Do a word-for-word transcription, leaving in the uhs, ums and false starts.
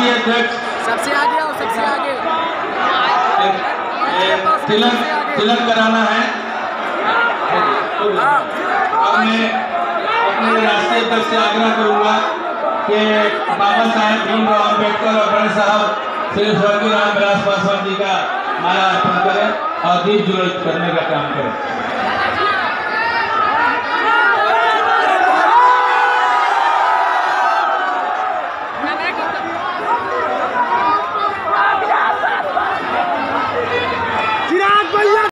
राष्ट्रीय अध्यक्ष सबसे आगे और सबसे आगे तिलक तिलक कराना है। अब मैं अपने राष्ट्रीय अध्यक्ष से आग्रह करूंगा कि बाबा साहेब भीमराव अम्बेडकर और बड़े साहब श्री स्वर्गीय राम विलास पासवान जी का माला अर्पण करें और दीप ज्वलित करने का काम करें।